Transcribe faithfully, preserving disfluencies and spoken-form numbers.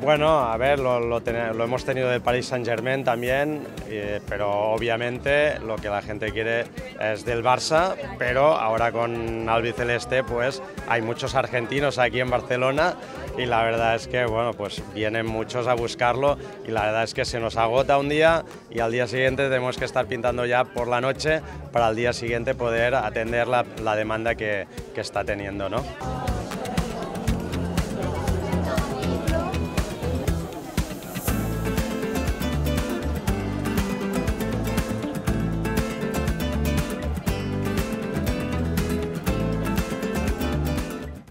Bueno, a ver, lo, lo, ten, lo hemos tenido del Paris Saint Germain también, eh, pero obviamente lo que la gente quiere es del Barça, pero ahora con albiceleste pues hay muchos argentinos aquí en Barcelona y la verdad es que bueno, pues vienen muchos a buscarlo y la verdad es que se nos agota un día y al día siguiente tenemos que estar pintando ya por la noche para al día siguiente poder atender la, la demanda que, que está teniendo, ¿no?